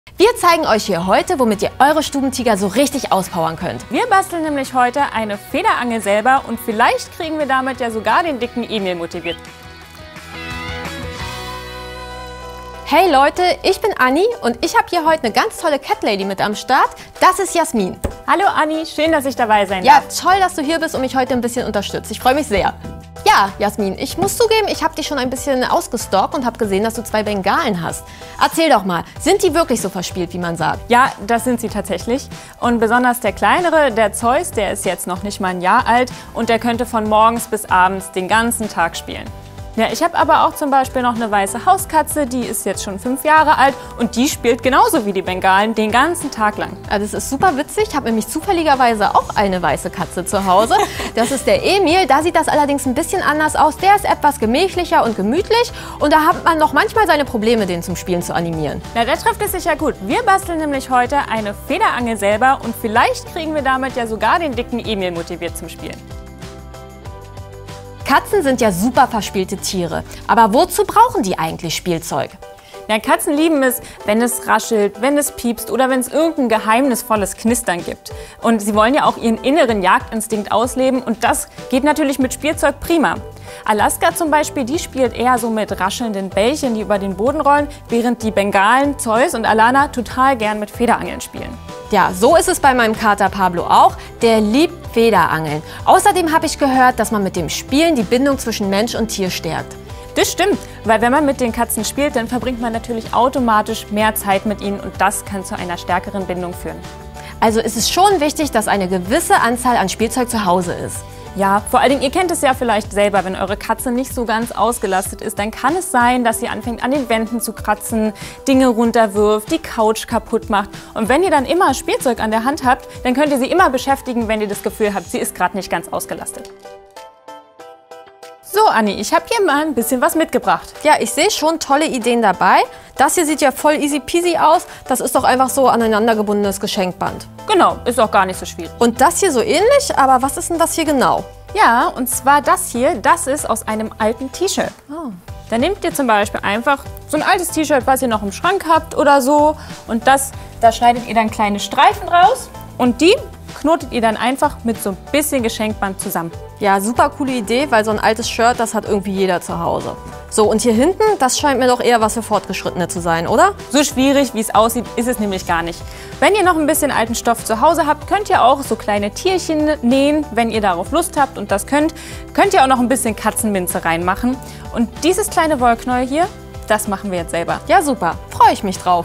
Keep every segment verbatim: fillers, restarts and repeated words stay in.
Wir zeigen euch hier heute, womit ihr eure Stubentiger so richtig auspowern könnt. Wir basteln nämlich heute eine Federangel selber und vielleicht kriegen wir damit ja sogar den dicken Emil motiviert. Hey Leute, ich bin Anni und ich habe hier heute eine ganz tolle Cat Lady mit am Start. Das ist Jasmin. Hallo Anni, schön, dass ich dabei sein Ja, darf. toll, dass du hier bist und mich heute ein bisschen unterstützt. Ich freue mich sehr. Ja, Jasmin, ich muss zugeben, ich habe dich schon ein bisschen ausgestalkt und habe gesehen, dass du zwei Bengalen hast. Erzähl doch mal, sind die wirklich so verspielt, wie man sagt? Ja, das sind sie tatsächlich. Und besonders der kleinere, der Zeus, der ist jetzt noch nicht mal ein Jahr alt und der könnte von morgens bis abends den ganzen Tag spielen. Ja, ich habe aber auch zum Beispiel noch eine weiße Hauskatze, die ist jetzt schon fünf Jahre alt und die spielt genauso wie die Bengalen den ganzen Tag lang. Also das ist super witzig. Ich habe nämlich zufälligerweise auch eine weiße Katze zu Hause. Das ist der Emil. Da sieht das allerdings ein bisschen anders aus. Der ist etwas gemächlicher und gemütlich und da hat man noch manchmal seine Probleme, den zum Spielen zu animieren. Na, da trifft es sich ja gut. Wir basteln nämlich heute eine Federangel selber und vielleicht kriegen wir damit ja sogar den dicken Emil motiviert zum Spielen. Katzen sind ja super verspielte Tiere. Aber wozu brauchen die eigentlich Spielzeug? Ja, Katzen lieben es, wenn es raschelt, wenn es piepst oder wenn es irgendein geheimnisvolles Knistern gibt. Und sie wollen ja auch ihren inneren Jagdinstinkt ausleben und das geht natürlich mit Spielzeug prima. Alaska zum Beispiel, die spielt eher so mit raschelnden Bällchen, die über den Boden rollen, während die Bengalen, Zeus und Alana total gern mit Federangeln spielen. Ja, so ist es bei meinem Kater Pablo auch. Der liebt Federangeln. Außerdem habe ich gehört, dass man mit dem Spielen die Bindung zwischen Mensch und Tier stärkt. Das stimmt, weil wenn man mit den Katzen spielt, dann verbringt man natürlich automatisch mehr Zeit mit ihnen und das kann zu einer stärkeren Bindung führen. Also ist es schon wichtig, dass eine gewisse Anzahl an Spielzeug zu Hause ist. Ja, vor allen Dingen, ihr kennt es ja vielleicht selber, wenn eure Katze nicht so ganz ausgelastet ist, dann kann es sein, dass sie anfängt an den Wänden zu kratzen, Dinge runterwirft, die Couch kaputt macht. Und wenn ihr dann immer Spielzeug an der Hand habt, dann könnt ihr sie immer beschäftigen, wenn ihr das Gefühl habt, sie ist gerade nicht ganz ausgelastet. So, Anni, ich habe hier mal ein bisschen was mitgebracht. Ja, ich sehe schon tolle Ideen dabei. Das hier sieht ja voll easy peasy aus. Das ist doch einfach so aneinander gebundenes Geschenkband. Genau, ist auch gar nicht so schwierig. Und das hier so ähnlich, aber was ist denn das hier genau? Ja, und zwar das hier, das ist aus einem alten T-Shirt. Oh. Da nehmt ihr zum Beispiel einfach so ein altes T-Shirt, was ihr noch im Schrank habt oder so. Und das, da schneidet ihr dann kleine Streifen raus und die knotet ihr dann einfach mit so ein bisschen Geschenkband zusammen. Ja, super coole Idee, weil so ein altes Shirt, das hat irgendwie jeder zu Hause. So, und hier hinten, das scheint mir doch eher was für Fortgeschrittene zu sein, oder? So schwierig, wie es aussieht, ist es nämlich gar nicht. Wenn ihr noch ein bisschen alten Stoff zu Hause habt, könnt ihr auch so kleine Tierchen nähen, wenn ihr darauf Lust habt und das könnt. Könnt ihr auch noch ein bisschen Katzenminze reinmachen. Und dieses kleine Wollknäuel hier, das machen wir jetzt selber. Ja, super. Freue ich mich drauf.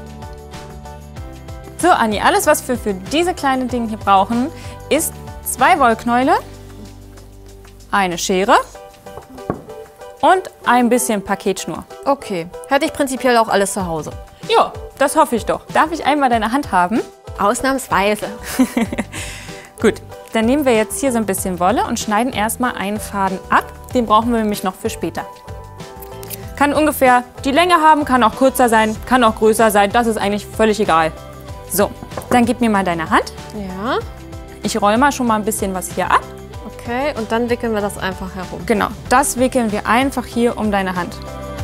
So, Anni, alles, was wir für diese kleinen Dinge hier brauchen, ist zwei Wollknäule, eine Schere und ein bisschen Paketschnur. Okay, hätte ich prinzipiell auch alles zu Hause. Ja, das hoffe ich doch. Darf ich einmal deine Hand haben? Ausnahmsweise. Gut, dann nehmen wir jetzt hier so ein bisschen Wolle und schneiden erstmal einen Faden ab. Den brauchen wir nämlich noch für später. Kann ungefähr die Länge haben, kann auch kürzer sein, kann auch größer sein. Das ist eigentlich völlig egal. So, dann gib mir mal deine Hand. Ja. Ich roll mal schon mal ein bisschen was hier ab. Okay, und dann wickeln wir das einfach herum. Genau, das wickeln wir einfach hier um deine Hand.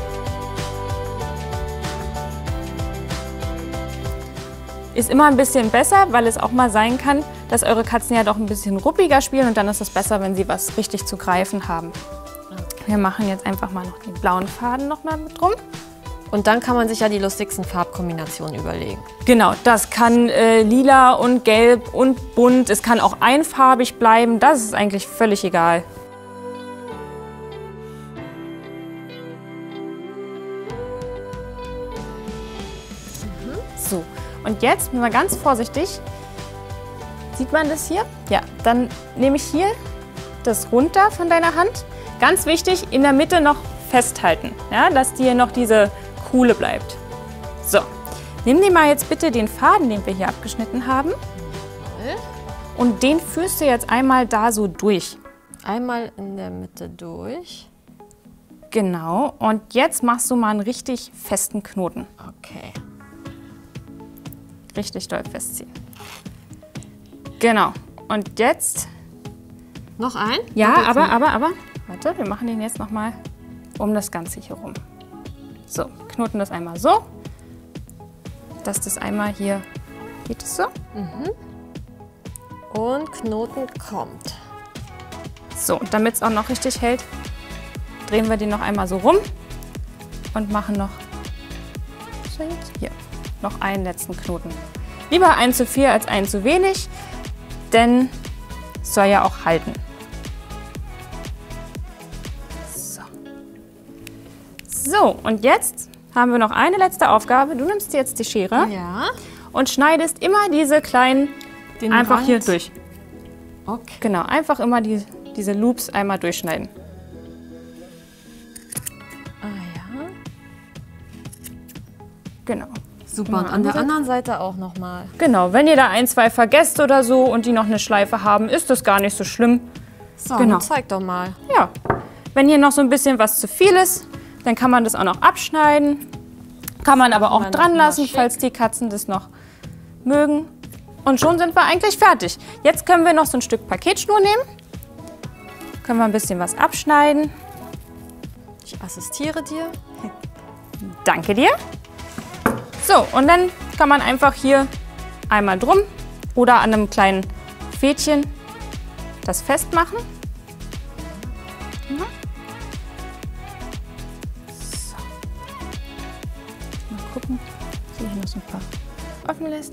Ist immer ein bisschen besser, weil es auch mal sein kann, dass eure Katzen ja doch ein bisschen ruppiger spielen und dann ist es besser, wenn sie was richtig zu greifen haben. Wir machen jetzt einfach mal noch den blauen Faden noch mal mit drum. Und dann kann man sich ja die lustigsten Farbkombinationen überlegen. Genau, das kann äh, lila und gelb und bunt. Es kann auch einfarbig bleiben. Das ist eigentlich völlig egal. Mhm. So, und jetzt bin mal ganz vorsichtig. Sieht man das hier? Ja, dann nehme ich hier das runter von deiner Hand. Ganz wichtig, in der Mitte noch festhalten, ja, dass dir noch diese Kuhle bleibt. So, nimm dir mal jetzt bitte den Faden, den wir hier abgeschnitten haben. Und den führst du jetzt einmal da so durch. Einmal in der Mitte durch. Genau, und jetzt machst du mal einen richtig festen Knoten. Okay. Richtig doll festziehen. Genau, und jetzt... Noch ein? Ja, aber, aber, aber, warte, wir machen den jetzt nochmal um das Ganze hier rum. So, knoten das einmal so. dass das einmal hier, geht es so? Mhm. Und Knoten kommt. So, damit es auch noch richtig hält, drehen wir den noch einmal so rum und machen noch hier noch einen letzten Knoten. Lieber ein zu viel als ein zu wenig, denn es soll ja auch halten. So. So, und jetzt haben wir noch eine letzte Aufgabe. Du nimmst jetzt die Schere Ja. und schneidest immer diese kleinen Den einfach Rand. hier durch. Okay. Genau, einfach immer die, diese Loops einmal durchschneiden. Ah ja. Genau. Super. Und an der anderen Seite auch nochmal. Genau, wenn ihr da ein, zwei vergesst oder so und die noch eine Schleife haben, ist das gar nicht so schlimm. So, Genau. nun zeig doch mal. Ja, wenn hier noch so ein bisschen was zu viel ist, dann kann man das auch noch abschneiden. Kann man aber auch man dran noch mal lassen, schick. falls die Katzen das noch mögen. Und schon sind wir eigentlich fertig. Jetzt können wir noch so ein Stück Paketschnur nehmen. Können wir ein bisschen was abschneiden. Ich assistiere dir. Danke dir. So, und dann kann man einfach hier einmal drum oder an einem kleinen Fädchen das festmachen. Mhm. So. Mal gucken, dass ich noch so ein paar offen lässt.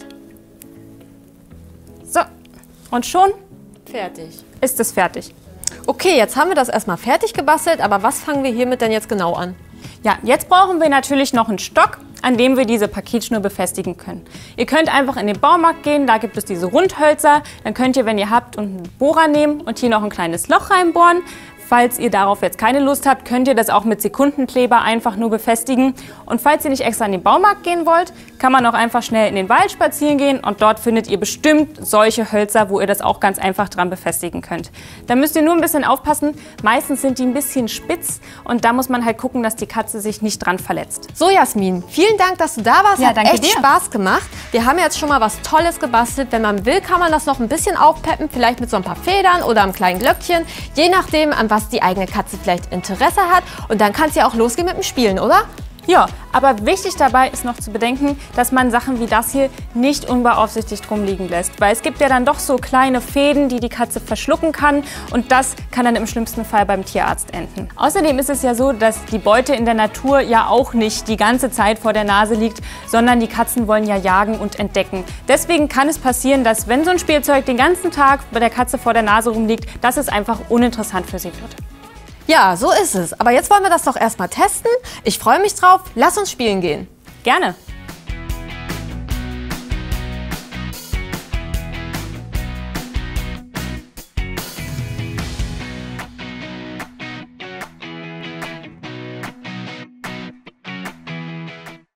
So, und schon Fertig. ist es fertig. Okay, jetzt haben wir das erstmal fertig gebastelt, aber was fangen wir hiermit denn jetzt genau an? Ja, jetzt brauchen wir natürlich noch einen Stock, an dem wir diese Paketschnur befestigen können. Ihr könnt einfach in den Baumarkt gehen, da gibt es diese Rundhölzer. Dann könnt ihr, wenn ihr habt, einen Bohrer nehmen und hier noch ein kleines Loch reinbohren. Falls ihr darauf jetzt keine Lust habt, könnt ihr das auch mit Sekundenkleber einfach nur befestigen. Und falls ihr nicht extra in den Baumarkt gehen wollt, kann man auch einfach schnell in den Wald spazieren gehen und dort findet ihr bestimmt solche Hölzer, wo ihr das auch ganz einfach dran befestigen könnt. Da müsst ihr nur ein bisschen aufpassen, meistens sind die ein bisschen spitz und da muss man halt gucken, dass die Katze sich nicht dran verletzt. So, Jasmin, vielen Dank, dass du da warst. Ja, Hat danke echt dir. Spaß gemacht. Wir haben jetzt schon mal was Tolles gebastelt. Wenn man will, kann man das noch ein bisschen aufpeppen, vielleicht mit so ein paar Federn oder einem kleinen Glöckchen, je nachdem, an was die eigene Katze vielleicht Interesse hat. Und dann kann es ja auch losgehen mit dem Spielen, oder? Ja, aber wichtig dabei ist noch zu bedenken, dass man Sachen wie das hier nicht unbeaufsichtigt rumliegen lässt. Weil es gibt ja dann doch so kleine Fäden, die die Katze verschlucken kann und das kann dann im schlimmsten Fall beim Tierarzt enden. Außerdem ist es ja so, dass die Beute in der Natur ja auch nicht die ganze Zeit vor der Nase liegt, sondern die Katzen wollen ja jagen und entdecken. Deswegen kann es passieren, dass wenn so ein Spielzeug den ganzen Tag bei der Katze vor der Nase rumliegt, dass es einfach uninteressant für sie wird. Ja, so ist es. Aber jetzt wollen wir das doch erstmal testen. Ich freue mich drauf. Lass uns spielen gehen. Gerne!